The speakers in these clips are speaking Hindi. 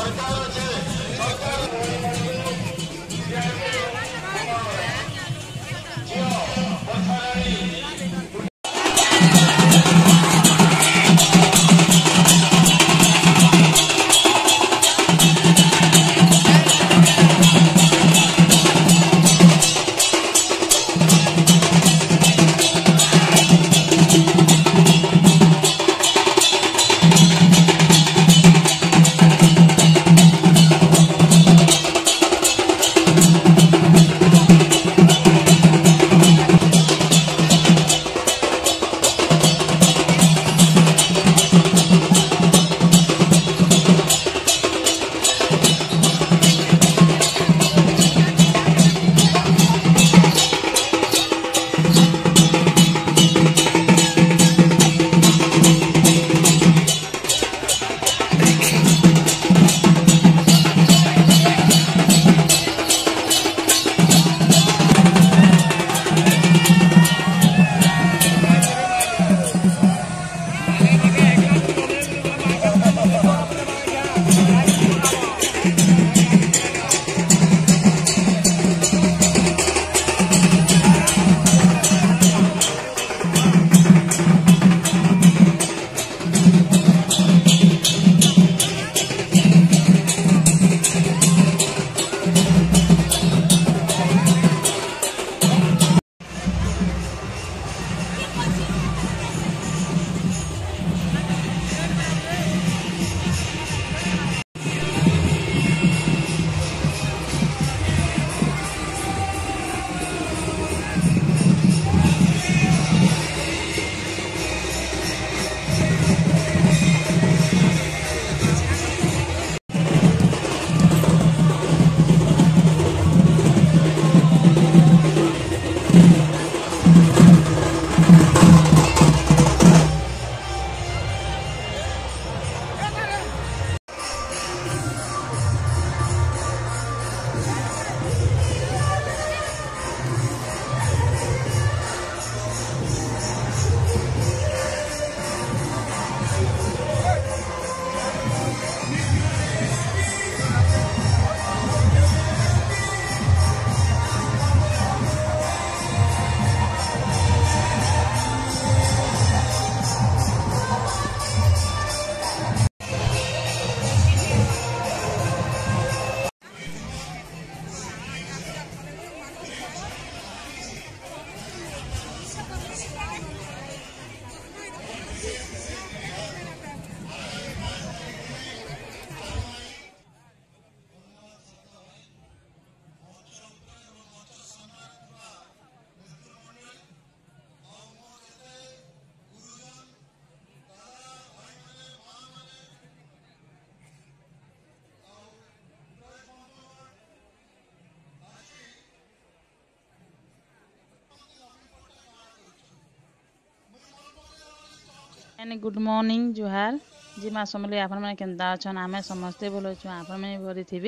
गुड मॉर्निंग जुहार जी माँ समले आपण मैंने केन्ता अच्छन आम समस्ते भल अच्छु आपण मैंने भरी थे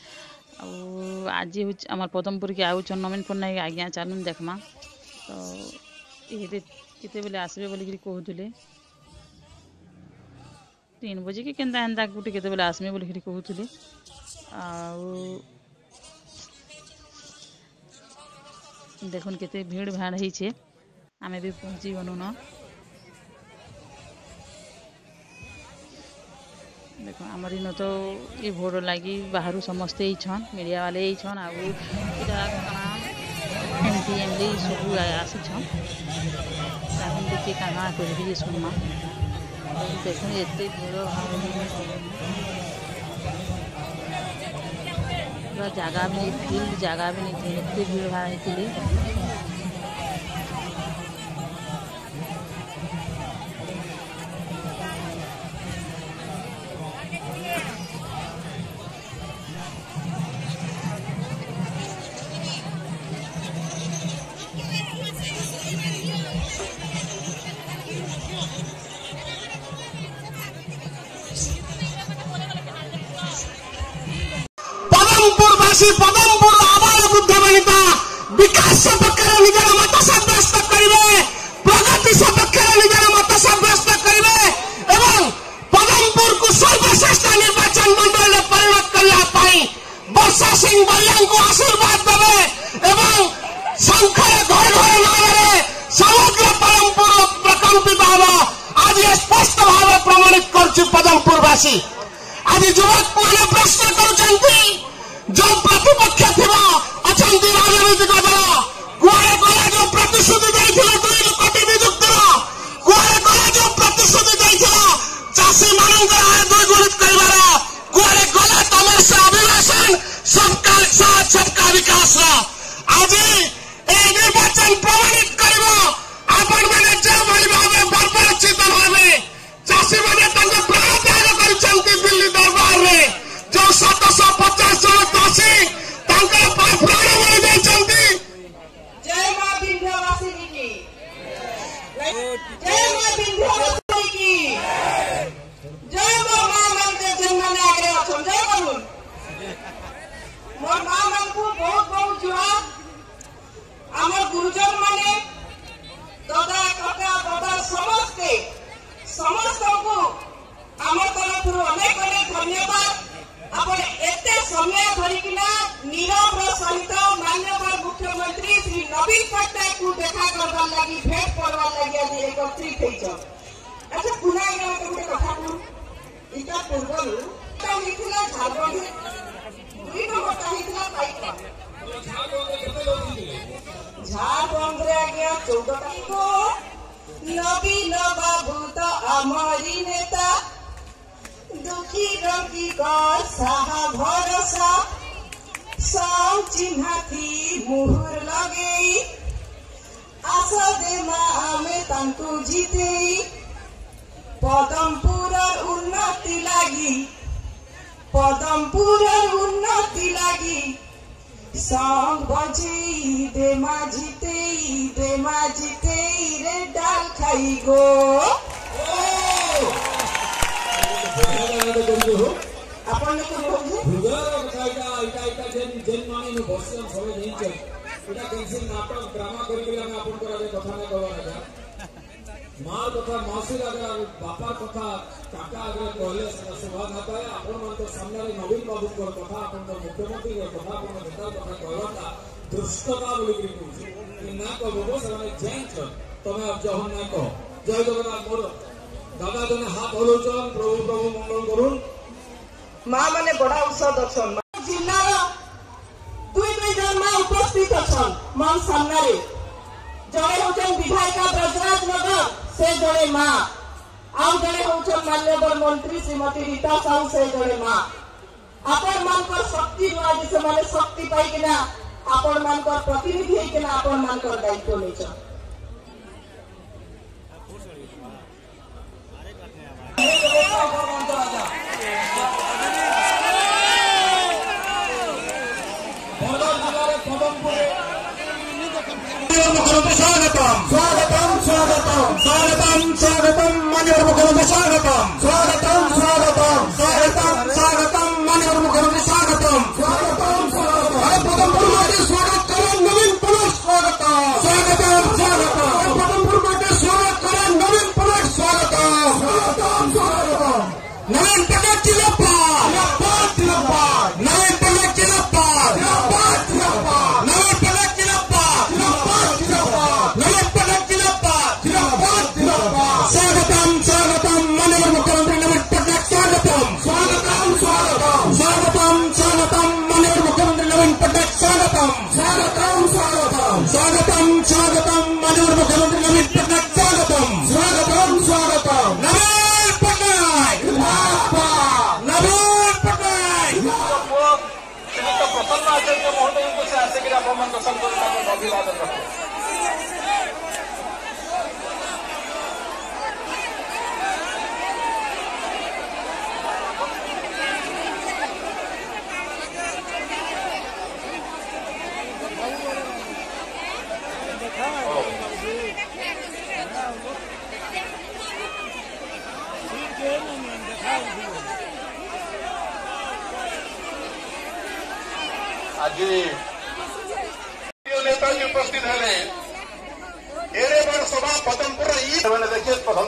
आज हूँ आम पदमपुर के आउन नवीन पट्टनायक आज्ञा चलून देखमा तो ये केते बेले आसबे बोलिकी कहूले 3 बजे कि केन्ता एंता गोटे केते बेले आसमे बोलिकी कहूले देखुन केते भीड़ भाड़ होइछे आमे भी पहुँची गनु न देखो आमर इन तो ये भोट लगी बाहर समस्ते छन मीडिया वाले छन एमपी एमएलए सब आसी छन देखिए कहाँ कह सुनमा देख एत भीड़ पूरा जगह भी नहीं फील्ड जगह भी नहीं एत भीड़ भाड़ होती पदमपुर आबाल बुद्ध बनिता विकास सपक्षर निजर मत सब्यस्त करिवे प्रगति सपक्षर निजर मत सब्यस्त करिवे एवं पदमपुर को सर्वश्रेष्ठ निर्वाचन मंडल बलिया को आशीर्वाद देवे एवं शंखर घर घर नारे समग्र परमपुर प्रकंपित हम आज स्पष्ट भाव प्रमाणित कर पदमपुरवासी। आज युवक मैंने प्रश्न कर जो प्रतिपक्ष थी राजनीतिक दल कुआरे गला जो प्रतिश्रुति देते 2 कोटी नियुक्तिर कुआरे गला जो प्रतिश्रुति देते चाषी मान आय द्विगुणित कर कुआरे गला तुम से अभिभाषण सबका साथ सबका विकास आज निर्वाचन प्रमाणित कर आपण मैंने जो भाव बर्बरचित भाव चाषी मैंने प्राण त्याग कर दिल्ली दरबार में जो 750 जन चाषी प्राण बलि देते। जय मां विंध्यवासिनी की जय मां विंध्यवासिनी की जय मां मान के जन्म में आगे अछन जय बोलून मोर मां मान को बहुत बहुत जुआ हमर गुरुजन माने दादा काका बाबा समस्त को हमर तरफ अनेक अनेक धन्यवाद। आपण एते समय धरिकिना नीरव सहित माननीय मुख्यमंत्री श्री नवीन पट्टनायक को देखा करवा लगी भेंट करवा लगी आज एकत्रित होइछ। अच्छा पुना गोटे कथा कहूँ इटा पूर्व होता झारखंड 2 नंबर होता पाइप झारखंड आज्ञा 14 तारीख नवीन बाबू तो आमरी नेता दुखी रंगी कर साहा भरोसा सब चिन्हा थी मुहर लगे आशा दे आमे तांकु जीते पदमपुर उन्नति लगी संग बजे दे माजिते रे डाल खाई गो अपन को भुगर खाइटा इटा जेन माने न बसियन सबे देइछ एटा कैसे नाटक ड्रामा करी हम अपन को आगे कथा न कहवा ना मार कथा मासी आगे बापा कथा काका आगे कहले सेटा शोभा ना पाए अपन मन तो सामने नवीन बाबू को कथा अपन को मुख्यमंत्री को कथा अपन नेता कथा कहला दुष्टता बोली कि ना कहबो से जेंच तमे अब जहन ना कह जय जगन्नाथ मोर दादा जने हाथ हलौचन प्रभु प्रभु मंगल करुन मां माने बड़ा औषध अछन जिल्लार 2 जन मां उपस्थित अछन मन सामने जड़े होचन विधायिका ब्रजराज नगर से जड़े मां आउ जड़े होचन मान्यवर मंत्री श्रीमती रीता साहू से जड़े मां आपण मान को शक्ति आज से माने शक्ति पाई किना आपण मान को प्रतिनिधि है किना आपण मान को दायित्व लेछ स्वागतम स्वागतम स्वागतम स्वागतम स्वागतम माननीय मुख्यमंत्री स्वागतम स्वागतम स्वागतम स्वागतम स्वागतम माननीय मुख्यमंत्री स्वागतम स्वागतम स्वागतम पदमपुर में स्वागत करें नवीन पटनायक स्वागतम स्वागतम स्वागतम पदमपुर में स्वागत करें नवीन पटनायक स्वागतम स्वागतम स्वागतम नवीन पटनायक जिलापाल नवीन पटनायक जिलापाल नवीन पटनायक स्वागतम स्वागतम माननीय मुख्यमंत्री नवीन पटनायक स्वागतम स्वागतम स्वागतम स्वागतम स्वागतम माननीय मुख्यमंत्री नवीन पटनायक स्वागतम स्वागतम स्वागतम स्वागतम स्वागतम माननीय मुख्यमंत्री नवीन पटनायक स्वागतम स्वागतम स्वागतम नवीन पटनायक नवीन पटनायक प्रसन्न आचार्य महोदय को से आशा करी आपण मन संतोष अभिवादन करते आज नेताजी उपस्थित है एरे बड़ सभा पदमपुर देखिए प्रथम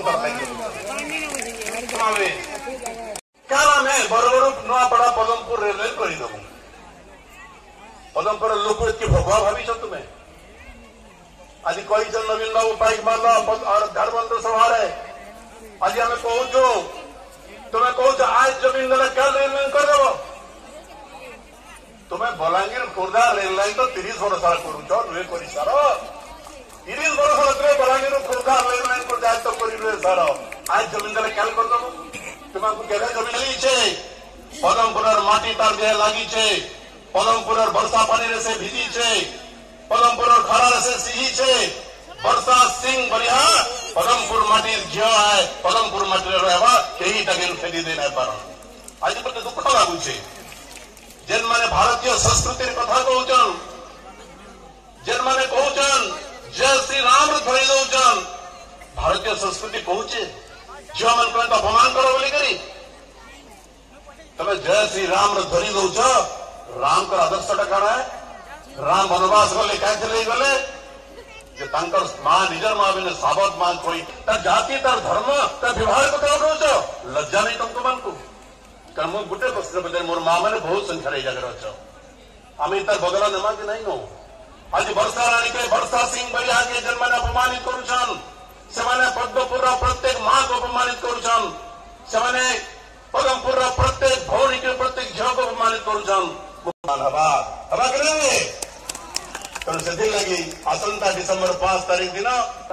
क्या नाम है बरगड़ नुआपड़ा पदमपुर रेलवे करदेबू पदमपुर लोक कि भगवा भावी तुम्हें आज कही नवीन बाबू पाइक मारल झारबंद सभा आज आम कहूँ तुम्हें कौच आज जमीन देने क्या रेल लाइन करदेव तुम्हें बलांगीर खोर्धा रेल लाइन तो 30 वर्ष सारा करुच नुहे कर सार 30 वर्ष तुम्हें बलांगीर खोर्धा रेल लाइन को दायित्व कर सार आज जमीन देने क्या करदेव तुम्हें केवे जमीन लगे पदमपुर माटी तार देह लगी पदमपुर वर्षा पानी से भिजी पदमपुर खरा से सिही वर्षा सिंह बढ़िया पदमपुर माटी झील है पदमपुर माटी रहा कहीं फेरी दे नहीं पार आज मत दुख लगुच जेन माने भारतीय संस्कृति कथा कहचन जेन माने कहचन जय श्री राम धरी दौन भारतीय संस्कृति कहचे झील मान अपमान कर बोलिकी तमें जय श्री राम धरी दौच राम को आदर्शटा कण है राम वनवास गले कहीं गले माँ निजर माँ भी साबत मां कोई तार जाति तार धर्म तार व्यवहार को कौच लज्जा नहीं तुमको मान को कारण मुझे गोटे प्रश्न पचार मोर माँ मैंने बहुत संख्या जगह अच्छ आम तार बदला नेमा कि नहीं हो आज वर्षा राणी के वर्षा सिंह बढ़िया के जन मैंने अपमानित करुछन से पद्मपुर प्रत्येक माँ को अपमानित करुछन से पदमपुर प्रत्येक भौणी के प्रत्येक झील को अपमानित करुछन हवा करेंगे तेणु से लगी आसंता डिसेम्बर 5 तारीख दिन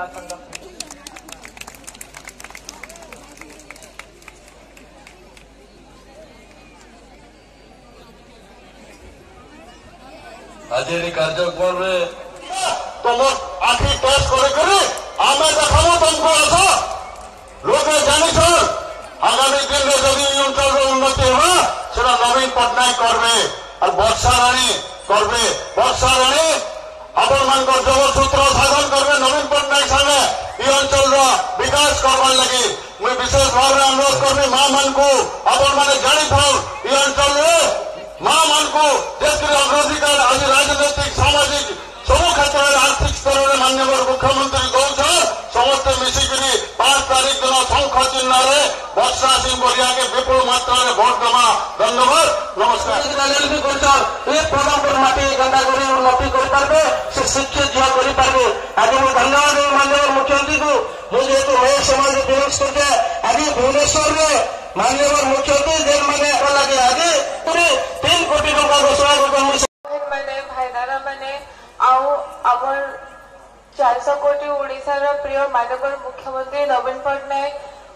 आज कार्यक्रम तुम आखि टेस्ट करे आम देखा तुमको अस लोग जानी आगामी दिन में जब अंचल उन्नति हुआ से नवीन पट्टनायक करवे और वर्षा राणी करवे वर्षा राणी आपण मान जबरसूत्र साधन करवे नवीन पट्टनायक सामने ये अंचल विकास करवार लगी मुझे विशेष भाव में अनुरोध करबी माँ मान को आपण मैंने जानी था ये अंचल माँ मान को देश के अग्राधिकार आज राजनैतिक सामाजिक सब क्षेत्र में आर्थिक स्तर में माननीय मुख्यमंत्री कौन समस्ते मिसिकी 5 तारीख दिन शंख चिन्ह वर्षा सिंह बढ़िया के विपुल मात्रा में भोट देवा धन्यवाद नमस्कार पदमपुर माटी गंदा कर उन्नति करें से शिक्षित झील करेंगे आज मुझे धन्यवाद माननीय मुख्यमंत्री को मुझे मैं समाज विरोध करके आज भुवनेश्वर में माननीय मुख्यमंत्री जेल मैंने लगे आज पूरे 3 कोटी टका घोषणा मैंने भाईदारा मैंने आमर 400 कोटी ओडिशार प्रिय माननीय मुख्यमंत्री नवीन पट्टनायक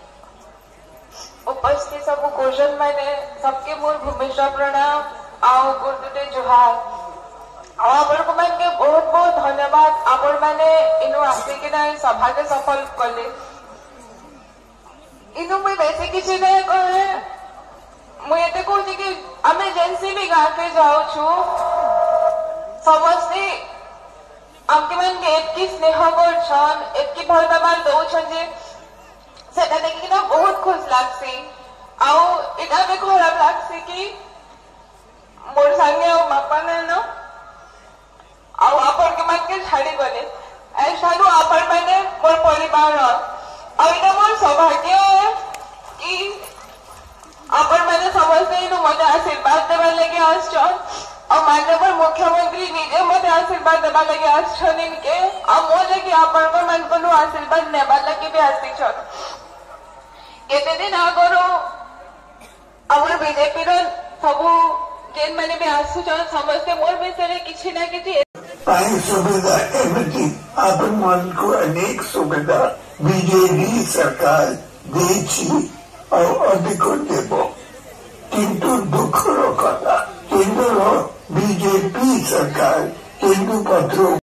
उपस्थित सब क्वेश्चन मैंने सबके मोर भूमिष्ठा प्रणाम आओ गुरुदे जुहार आपण को मैंने बहुत बहुत धन्यवाद आपण मैंने इनु आसिकिना सभा के सफल कले इनु मुझे बेसी किसी नहीं कहे मुझे कहूँ कि आम जेनसी भी गाँव के जाऊ समस्ते आमके मैंने एतकी स्नेह करछन एतकी भरदामान दौछन जे सेटा देखि ना बहुत खुश लागसी आउ इटा में खराब लागसी कि मोर संगे बापा ने न आउ आपण के मन के छाड़ी गले ऐसा आपण मैंने मोर परिवार और इटा मोर सौभाग्य है कि आपण मैंने समझते ही मत आशीर्वाद देवा लगे आश्चन और माननीय मुख्यमंत्री निजे मत आशीर्वाद देवा लगे आश्चन इनके और मो लगे आपण मन को आशीर्वाद नेवा लगे भी आसी छन केते दिन आगरो हमर बीजेपी रो सबु जेन माने भी आसु छन समझते मोर विषय किछि ना किछि पाई सुविधा एमती आपण मन को अनेक सुविधा बीजेपी सरकार देछि और अधिक देव किंतु दुख कथा केंद्र बीजेपी सरकार केंद्र पत्र